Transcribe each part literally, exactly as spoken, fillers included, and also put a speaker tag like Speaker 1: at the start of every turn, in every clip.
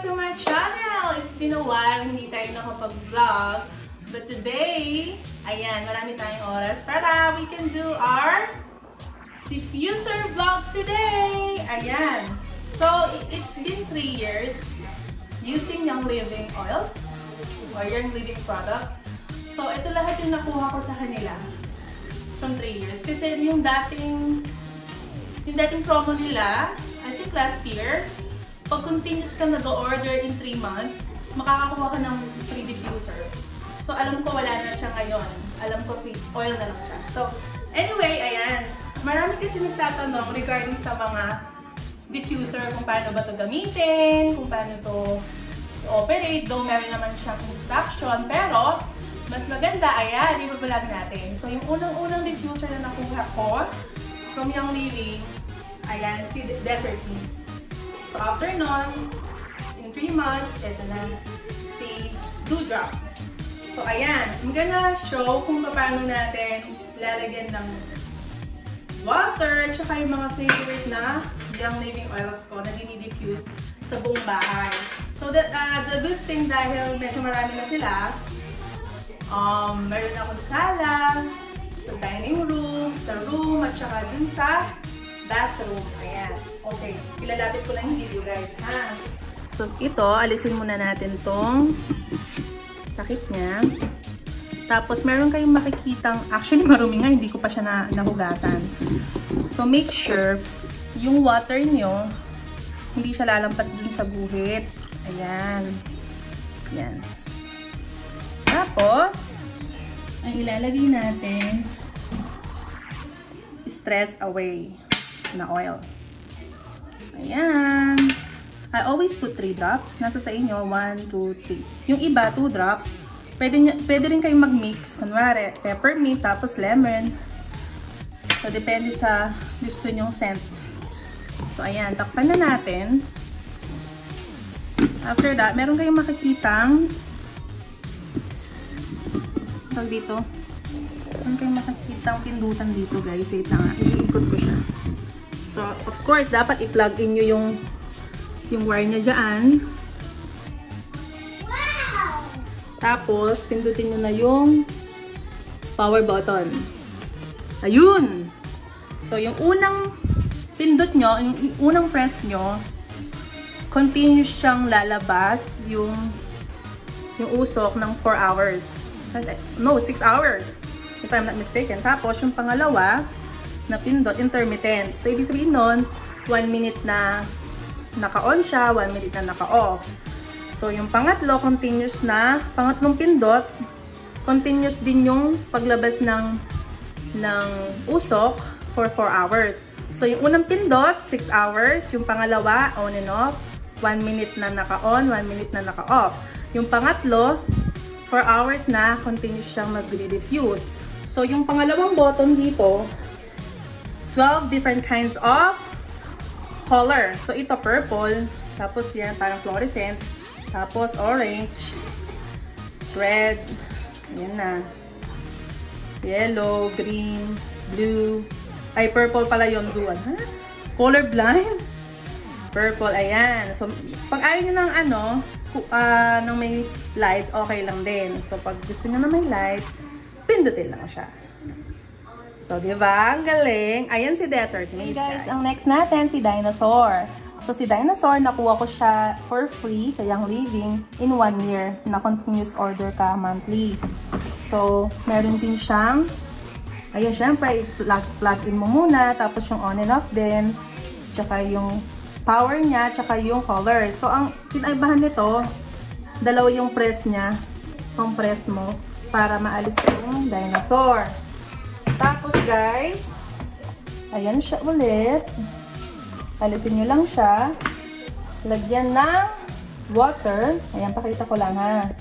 Speaker 1: back to my channel! It's been a while, hindi tayo nakapag-vlog. But today, ayan, marami tayong oras para we can do our diffuser vlog today! Ayan. So, it's been three years using Young Living oils or Young Living products. So, ito lahat yung nakuha ko sa kanila from three years. Kasi yung dating, yung dating promo nila, I think last year, pag continuous ka nag-order in three months, makakakuha ka ng free diffuser. So, alam ko wala na siya ngayon. Alam ko free oil na lang siya. So, anyway, ayan. Marami kasi nagtatanong regarding sa mga diffuser, kung paano ba ito gamitin, kung paano ito operate. Though meron naman siyang instruction, pero mas maganda, ayan, ibabalag natin. So, yung unang-unang diffuser na nakuha ko from Young Living, ayan, si Desert Mist. So, after nun, in three months, ito na, si Dewdrop. So, ayan, I'm gonna show kung paano natin lalagyan ng water, tsaka yung mga favorite na Young Living oils ko na dinidiffuse sa buong bahay. So, that, uh, the good thing dahil medyo marami na sila, um, meron akong sala, sa dining room, sa room, at tsaka dun sa bathroom. Ayan. Okay. Ilalapit ko lang yung video, guys. Ha? So, ito, alisin muna natin tong takip niya. Tapos, meron kayong makikitang, actually, marumi nga, hindi ko pa siya na, nahugasan. So, make sure, yung water nyo, hindi siya lalampas dun sa guhit. Ayan. Ayan. Tapos, ang ilalagay natin, stress away na oil. Ayan. I always put three drops. Nasa sa inyo, one, two, three. Yung iba, two drops. Pwede, pwede rin kayong mag-mix. Kunwari, peppermint, tapos lemon. So, depende sa gusto nyong scent. So, ayan. Takpan na natin. After that, meron kayong makikitang tawag dito. Meron kayong makikitang pindutan dito, guys. Wait lang nga. Iikot ko siya. So, of course, dapat i-plug in nyo yung, yung wire niya dyan. Wow! Tapos, pindutin nyo na yung power button. Ayun! So, yung unang pindot nyo, yung unang press nyo, continuous siyang lalabas yung, yung usok ng four hours. No, six hours. If I'm not mistaken. Tapos, yung pangalawa, na pindot, intermittent. So, ibig sabihin nun, one minute na naka-on siya, one minute na naka-off. So, yung pangatlo, continuous na, pangatlong pindot, continuous din yung paglabas ng, ng usok for four hours. So, yung unang pindot, six hours. Yung pangalawa, on and off, one minute na naka-on, one minute na naka-off. Yung pangatlo, four hours na, continuous siyang mag-diffuse. So, yung pangalawang button dito, twelve different kinds of color. So, ito purple. Tapos yan, parang fluorescent. Tapos orange. Red. Ayan na. Yellow, green, blue. Ay, purple pala yun. Blue. Ha? Color blind? Purple. Ayan. So, pag ayaw nyo ng ano, uh, ng may lights, okay lang din. So, pag gusto nyo na may lights, pindutin lang siya. So, diba? Ang galing. Ayan si Desert Mist. Hey guys, ang next natin si Dinosaur. So, si Dinosaur, nakuha ko siya for free sa Young Living in one year. Na continuous order ka monthly. So, meron din siyang, ayun, syempre, plug, plug in mo muna. Tapos yung on and off din. Tsaka yung power niya, tsaka yung color. So, ang pinaibahan nito, dalawa yung press niya. Pang press mo para maalis yung Dinosaur. Tapos guys, ayan siya ulit. Alisin nyo lang siya. Lagyan ng water. Ayan, pakita ko lang ha.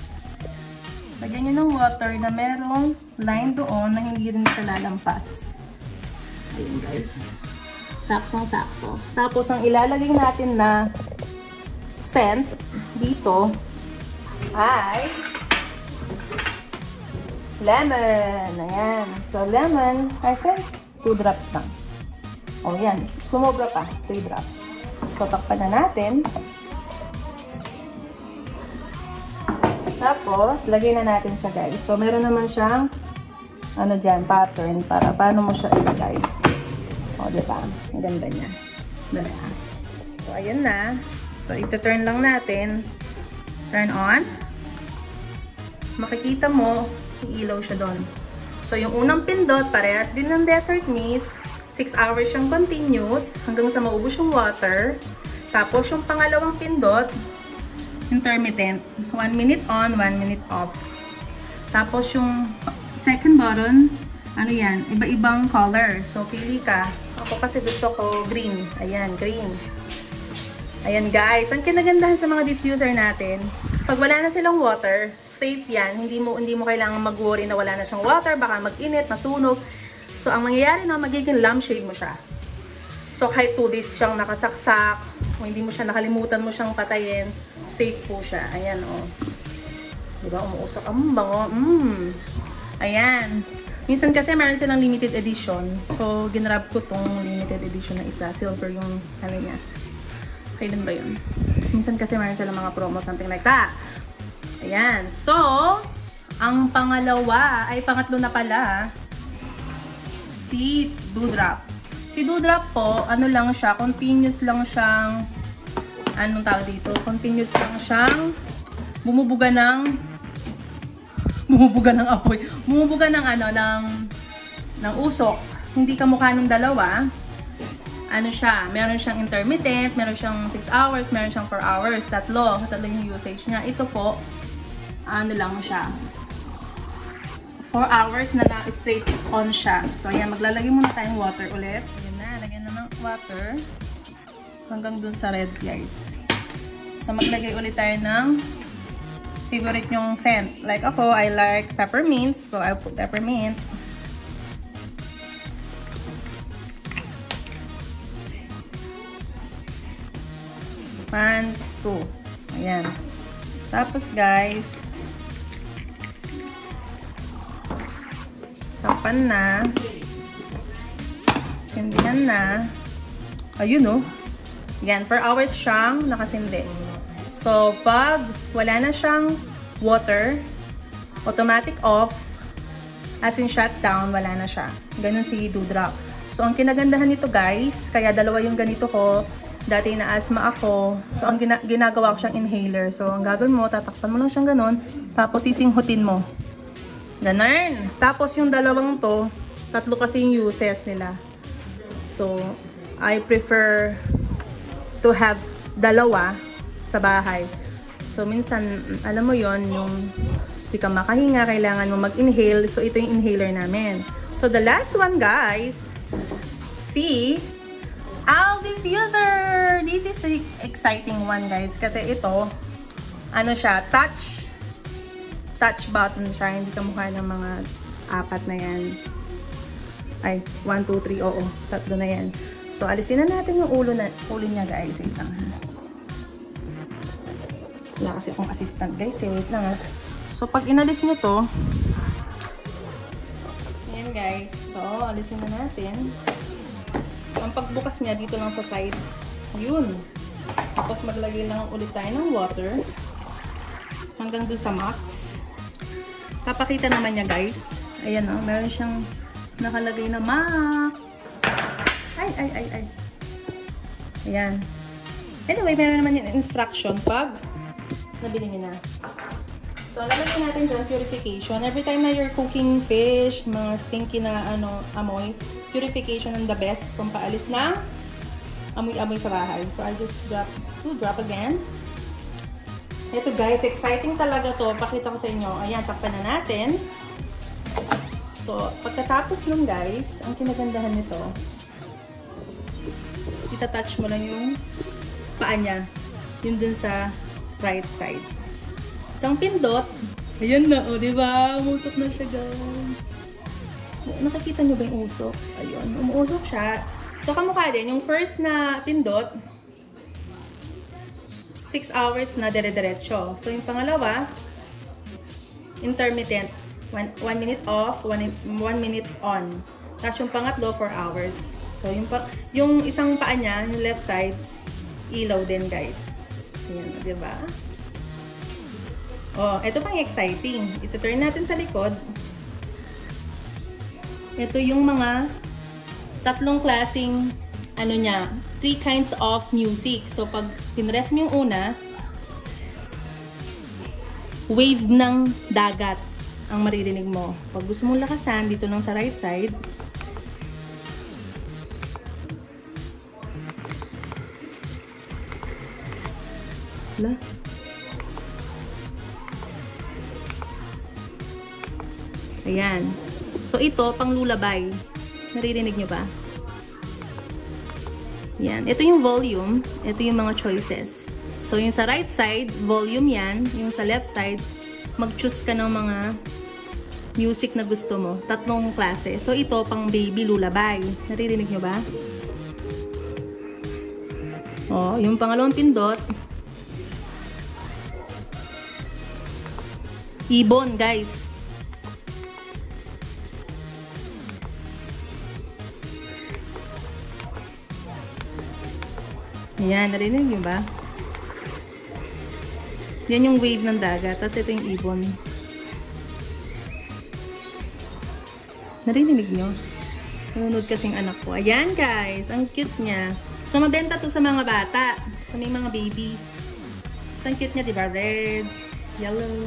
Speaker 1: Lagyan nyo ng water na merong line doon na hindi rin siya lalampas. Ayan guys. Saktong-sakto. Tapos ang ilalagay natin na scent dito ay lemon. Ayan. So, lemon, I think, two drops lang. O, yan. Sumobra pa. three drops. So, takpan na natin. Tapos, lagay na natin siya, guys. So, meron naman siyang ano dyan, pattern para paano mo siya ilagay. O, diba? Ang ganda niya. Diba? So, ayan na. So, ito-turn lang natin. Turn on. Makikita mo, iilaw siya doon. So, yung unang pindot, parehas din ng Desert Mist. six hours siyang continuous hanggang sa maubos yung water. Tapos, yung pangalawang pindot, intermittent. one minute on, one minute off. Tapos, yung second button, ano yan, iba-ibang color. So, pili ka. Ako kasi gusto ko green. Ayan, green. Ayan, guys. Ang kinagandahan sa mga diffuser natin, pag wala na silang water, safe yan. Hindi mo, hindi mo kailangan mag-worry na wala na siyang water. Baka mag-init, masunog. So, ang mangyayari na, magiging lampshade mo siya. So, kahit two days siyang nakasaksak, o hindi mo siya nakalimutan mo siyang patayin, safe po siya. Ayan, o. Oh. Diba, umuusok. Ang bango. Mmm. Ayan. Minsan kasi meron silang limited edition. So, ginrab ko tong limited edition na isa. Silver yung ano niya. Kailan ba yun? Minsan kasi meron silang mga promo, something like that. Ayan. So, ang pangalawa, ay pangatlo na pala, si Doudrop. Si Doudrop po, ano lang siya, continuous lang siyang, anong tawag dito? Continuous lang siyang bumubuga ng bumubuga ng apoy. Bumubuga ng ano, ng, ng usok. Hindi kamukha ng dalawa. Ano siya, meron siyang intermittent, meron siyang six hours, meron siyang four hours. Tatlo. Tatlo yung usage niya. Ito po, ano lang siya. four hours na na straight on siya. So, ayan, maglalagay muna tayong water ulit. Ayan na, lagyan na ng water. Hanggang dun sa red, guys. So, maglagay ulit tayo ng favorite yung scent. Like ako, I like peppermint. So, I'll put peppermint. One, two. Ayan. Tapos, guys, tapan na. Sindihan na. Ayun, oh. Ayan, four hours siyang nakasindi. So, pag wala na siyang water, automatic off, as in shutdown, wala na siya. Ganun si Doudrop. So, ang kinagandahan nito, guys, kaya dalawa yung ganito ko. Dati na asthma ako. So, ang gina ginagawa ko siyang inhaler. So, ang gagawin mo, tatakpan mo lang siyang ganun, tapos sisinghutin mo. Ganun. Tapos, yung dalawang to, tatlo kasi yung uses nila. So, I prefer to have dalawa sa bahay. So, minsan, alam mo yon yung di ka makahinga, kailangan mo mag-inhale. So, ito yung inhaler namin. So, the last one, guys, si Owl Diffuser! This is the exciting one, guys. Kasi ito, ano siya, touch. Touch button siya. Hindi ka mukha ng mga apat na yan. Ay, one, two, three, oo. Tatlo na yan. So, alisin na natin yung ulo, na, ulo niya, guys. Wait lang, ha. Wala kasi akong assistant, guys. Eh, wait lang, ha. So, pag inalis nyo to, ayan, guys. So, alisin na natin. So, ang pagbukas niya, dito lang sa side. Yun. Tapos, maglagay lang ulit tayo ng water. Hanggang dun sa max. Papakita naman niya, guys. Ayan, oh. Meron siyang nakalagay na max. Ay, ay, ay, ay. Ayan. Anyway, meron naman yung instruction pag nabili nyo na. So, lalagay natin dyan, purification. Every time na you're cooking fish, mga stinky na ano, amoy, purification ang the best kung paalis ng amoy-amoy sa bahay. So, I just drop, to drop again. Ito, guys, exciting talaga to. Pakita ko sa inyo. Ayan, takpan na natin. So, pagkatapos nun, guys, ang kinagandahan nito, itatouch mo lang yung paa niya. Yun dun sa right side. Isang pindot. Ayun na, o, oh, diba? Umusok na siya, guys. Nakikita nyo ba yung usok? Ayun, umuusok siya. So, kamukha din. Yung first na pindot, six hours na dire-diretso. So, yung pangalawa, intermittent. One, one minute off, one, one minute on. Tapos yung pangatlo, four hours. So, yung, pa, yung isang paa niya, yung left side, ilaw din, guys. Ayan, diba? Oh, ito pang exciting. Ito turn natin sa likod. Ito yung mga tatlong klaseng ano niya, three kinds of music. So pag pinress mo yung una, wave ng dagat ang maririnig mo. Pag gusto mong lakasan, dito lang sa right side. Wala. Ayan. So, ito, pang lullaby. Naririnig nyo ba? Yan. Ito yung volume. Ito yung mga choices. So, yung sa right side, volume yan. Yung sa left side, mag-choose ka ng mga music na gusto mo. Tatlong klase. So, ito, pang baby lullaby. Naririnig nyo ba? Oh, yung pangalawang pindot. Ibon, guys. Ayan, narinig nyo ba? Yan yung wave ng dagat. Tapos ito yung ibon. Narinig nyo? Nanonood kasing anak ko. Ayan guys, ang cute niya. So mabenta to sa mga bata. Sa may mga baby. So ang cute niya, diba? Red, yellow,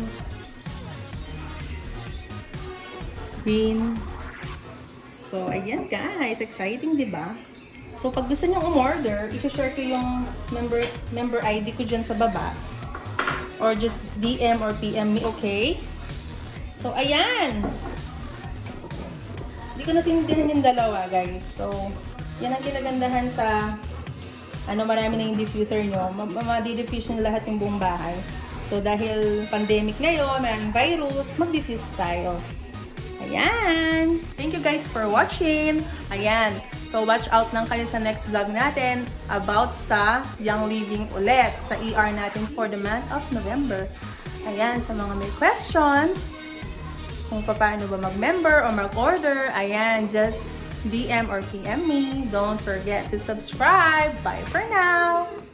Speaker 1: green. So ayan guys, exciting diba? So, pag gusto nyo umorder, i-share ko yung member member I D ko dyan sa baba. Or just D M or P M me, okay? So, ayan! Hindi ko nasindihan yung dalawa, guys. So, yan ang kinagandahan sa ano, marami na yung diffuser nyo. Ma-diffuse nyo lahat yung buong bahay. So, dahil pandemic ngayon, maraming virus, mag-diffuse tayo. Ayan! Thank you guys for watching! Ayan! So, watch out lang kayo sa next vlog natin about sa Young Living ulit, sa E R natin for the month of November. Ayan, sa mga may questions, kung paano ba mag-member or mag-order, ayan, just D M or P M me. Don't forget to subscribe. Bye for now!